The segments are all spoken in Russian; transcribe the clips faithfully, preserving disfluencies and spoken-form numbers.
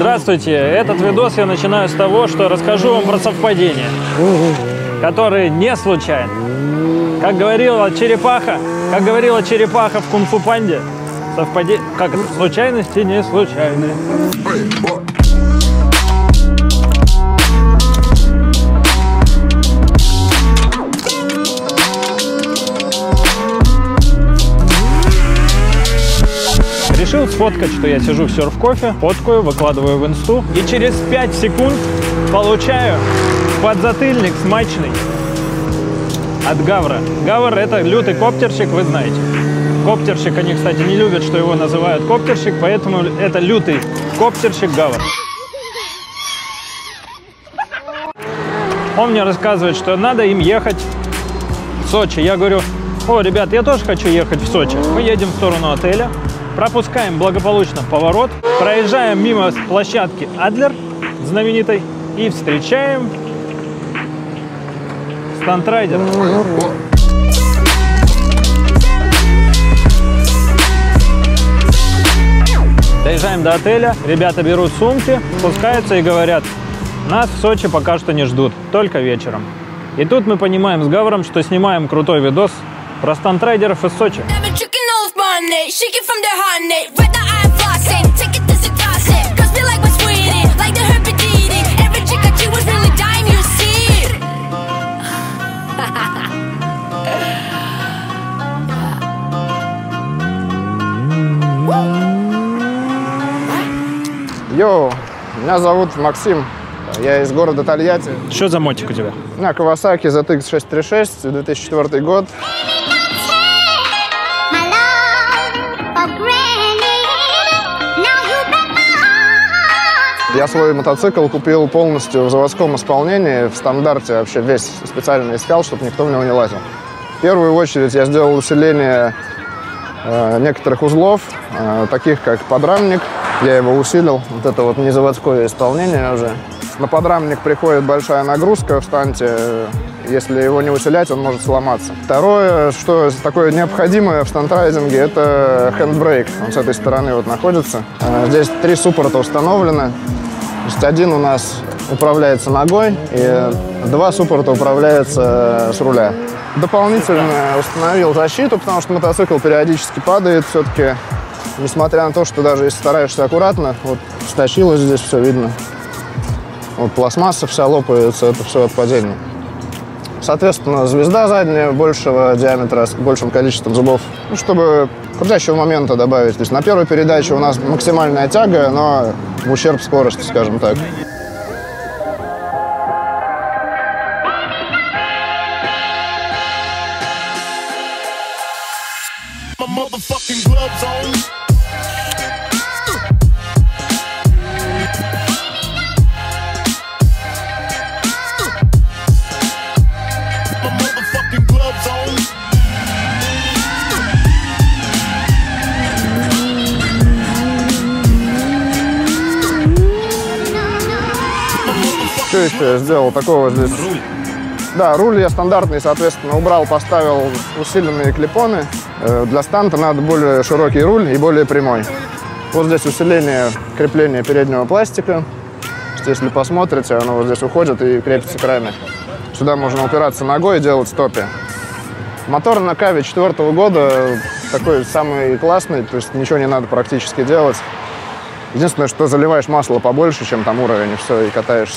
Здравствуйте! Этот видос я начинаю с того, что расскажу вам про совпадения, которые не случайны. Как говорила черепаха, как говорила черепаха в Кунг-фу Панде, совпадение, как это, случайности не случайны. Решил сфоткать, что я сижу в серф-кофе, фоткаю, выкладываю в инсту, и через пять секунд получаю подзатыльник смачный от Гавра. Гавр — это лютый коптерщик, вы знаете. Коптерщик, они, кстати, не любят, что его называют коптерщик, поэтому это лютый коптерщик Гавр. Он мне рассказывает, что надо им ехать в Сочи. Я говорю: о, ребят, я тоже хочу ехать в Сочи. Мы едем в сторону отеля. Пропускаем благополучно поворот, проезжаем мимо площадки Адлер знаменитой и встречаем стандрайдер. Доезжаем до отеля, ребята берут сумки, спускаются и говорят: нас в Сочи пока что не ждут, только вечером. И тут мы понимаем с Гавром, что снимаем крутой видос про стандрайдеров из Сочи. Shake it from the honey, red the eye flossing, take it this gossip, cause we like what's sweetie, like the herpes eating, every chick that you was really dying, you see. Йоу, меня зовут Максим, я из города Тольятти. Что за мотик у тебя? У меня Kawasaki зет икс шестьсот тридцать шесть, две тысячи четвёртый год. Я свой мотоцикл купил полностью в заводском исполнении, в стандарте вообще весь специально искал, чтобы никто в него не лазил. В первую очередь я сделал усиление э, некоторых узлов, э, таких как подрамник. Я его усилил, вот это вот не заводское исполнение уже. На подрамник приходит большая нагрузка в станте, если его не усилять, он может сломаться. Второе, что такое необходимое в стандрайдинге, это хендбрейк. Он с этой стороны вот находится. Э, здесь три суппорта установлены. То есть один у нас управляется ногой, и два суппорта управляются с руля. Дополнительно установил защиту, потому что мотоцикл периодически падает все-таки. Несмотря на то, что даже если стараешься аккуратно, вот стащилось здесь, все видно. Вот пластмасса вся лопается, это все от падения. Соответственно, звезда задняя большего диаметра с большим количеством зубов, ну, чтобы крутящего момента добавить. То есть на первой передаче у нас максимальная тяга, но в ущерб скорости, скажем так. Что еще я сделал такого здесь? Руль. Да, руль я стандартный, соответственно, убрал, поставил усиленные клипоны. Для станта надо более широкий руль и более прямой. Вот здесь усиление крепления переднего пластика. Если посмотрите, оно вот здесь уходит и крепится к раме. Сюда можно упираться ногой и делать стопи. Мотор на Каве четвертого года такой самый классный, то есть ничего не надо практически делать. Единственное, что заливаешь масло побольше, чем там уровень, и все, и катаешься.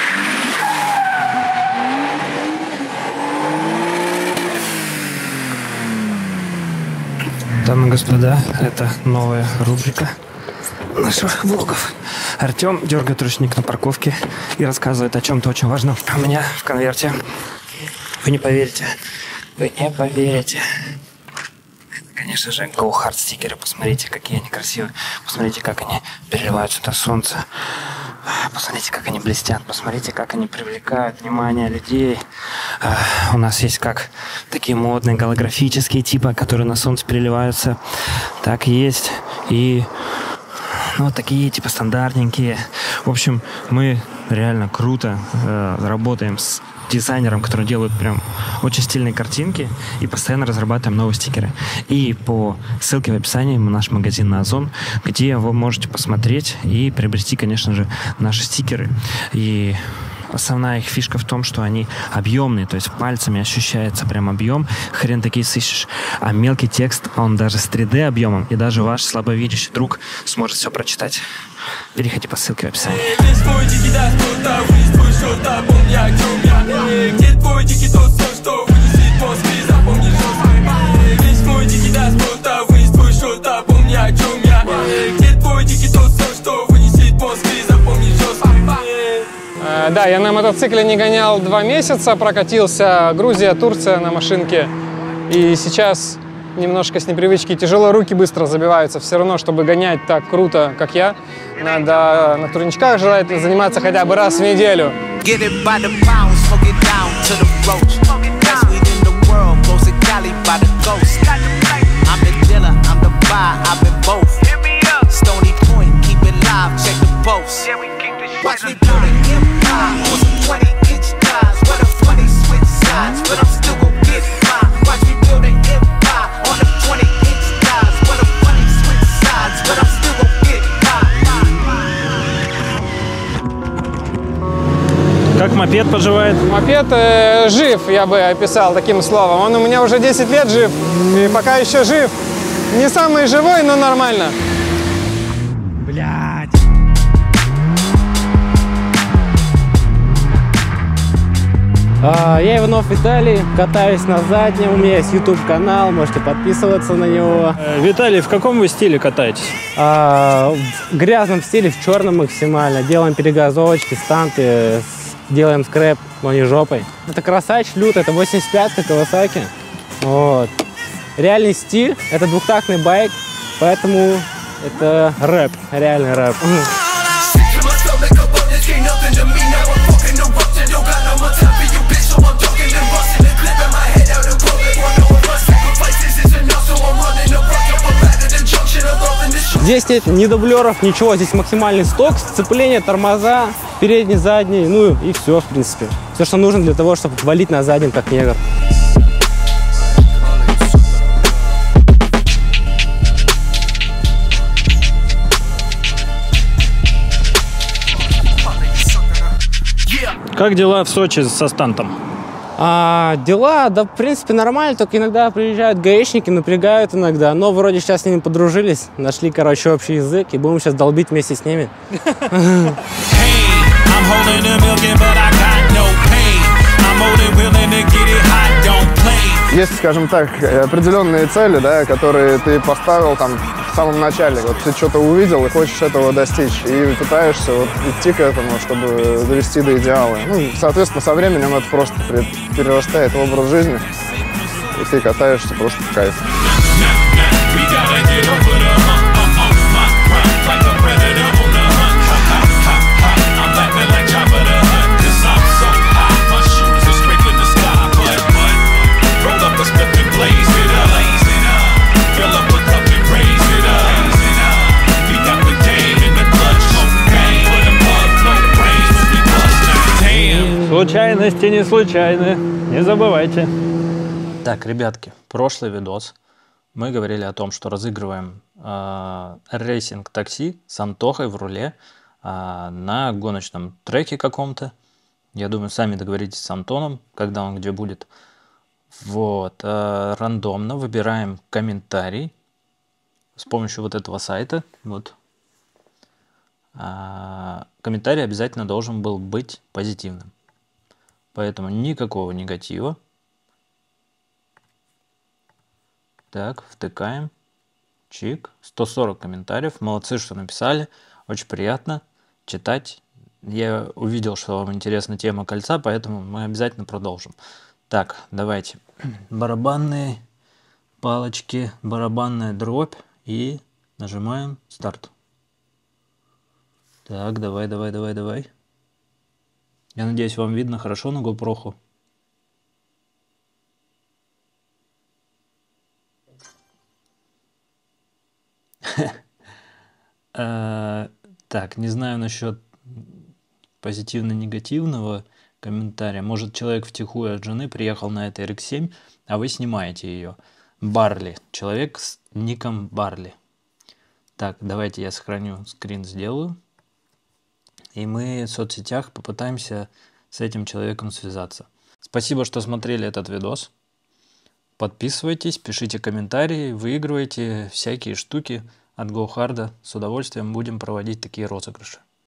Дамы и господа, это новая рубрика наших влогов. Артем дергает ручник на парковке и рассказывает о чем-то очень важном. У меня в конверте, вы не поверите, вы не поверите. Это, конечно же, Go Hard стикеры. Посмотрите, какие они красивые. Посмотрите, как они переливаются на солнце. Посмотрите, как они блестят. Посмотрите, как они привлекают внимание людей. А, у нас есть как такие модные голографические типа, которые на солнце переливаются. Так есть и Вот такие, типа, стандартненькие. В общем, мы реально круто э, работаем с дизайнером, который делает прям очень стильные картинки, и постоянно разрабатываем новые стикеры. И по ссылке в описании наш магазин на Озон, где вы можете посмотреть и приобрести, конечно же, наши стикеры. И основная их фишка в том, что они объемные, то есть пальцами ощущается прям объем, хрен такие сыщешь. А мелкий текст, он даже с три дэ объемом, и даже ваш слабовидящий друг сможет все прочитать. Переходи по ссылке в описании. Да, я на мотоцикле не гонял два месяца, прокатился Грузия, Турция на машинке. И сейчас немножко с непривычки тяжело, руки быстро забиваются. Все равно, чтобы гонять так круто, как я, надо на турничках желательно заниматься хотя бы раз в неделю. Watch me build an empire on some twenty inch thighs with a funny switch sides, but I'm still gon' get mine. Watch me build an empire on the twenty inch thighs with a funny switch sides, but I'm still gon' get mine. Как мопед поживает? Мопед э, жив, я бы описал таким словом. Он у меня уже десять лет жив, и пока еще жив. Не самый живой, но нормально. Блядь. Я Иванов Виталий, катаюсь на заднем, у меня есть YouTube-канал, можете подписываться на него. Виталий, в каком вы стиле катаетесь? А, в грязном стиле, в черном максимально. Делаем перегазовочки, станты, делаем скрэп, но не жопой. Это красач лютый, это восемьдесят пятка Kawasaki. Вот. Реальный стиль, это двухтактный байк, поэтому это рэп, реальный рэп. Здесь нет ни дублеров, ничего. Здесь максимальный сток, сцепление, тормоза, передний, задний, ну и все, в принципе. Все, что нужно для того, чтобы валить на заднем, как негр. Как дела в Сочи со стантом? А, дела, да, в принципе, нормально, только иногда приезжают гаишники, напрягают иногда, но вроде сейчас с ними подружились, нашли, короче, общий язык, и будем сейчас долбить вместе с ними. Есть, скажем так, определенные цели, да, которые ты поставил там в самом начале. Вот ты что-то увидел и хочешь этого достичь. И пытаешься вот идти к этому, чтобы довести до идеала. Ну, соответственно, со временем это просто перерастает в образ жизни. И ты катаешься просто в кайф. Случайности не случайны, не забывайте. Так, ребятки, прошлый видос мы говорили о том, что разыгрываем э, рейсинг такси с Антохой в руле э, на гоночном треке каком-то. Я думаю, сами договоритесь с Антоном, когда он где будет. Вот, э, рандомно выбираем комментарий с помощью вот этого сайта. Вот. Э, комментарий обязательно должен был быть позитивным. Поэтому никакого негатива. Так, втыкаем. Чик. сто сорок комментариев. Молодцы, что написали. Очень приятно читать. Я увидел, что вам интересна тема кольца, поэтому мы обязательно продолжим. Так, давайте. Барабанные палочки, барабанная дробь. И нажимаем старт. Так, давай, давай, давай, давай. Я надеюсь, вам видно хорошо на GoPro. Э, так, не знаю насчет позитивно-негативного комментария. Может, человек втихую от жены приехал на этой эр икс семь, а вы снимаете ее. Барли. Человек с ником Барли. Так, давайте я сохраню, скрин сделаю. И мы в соцсетях попытаемся с этим человеком связаться. Спасибо, что смотрели этот видос. Подписывайтесь, пишите комментарии, выигрывайте всякие штуки от GoHard. С удовольствием будем проводить такие розыгрыши.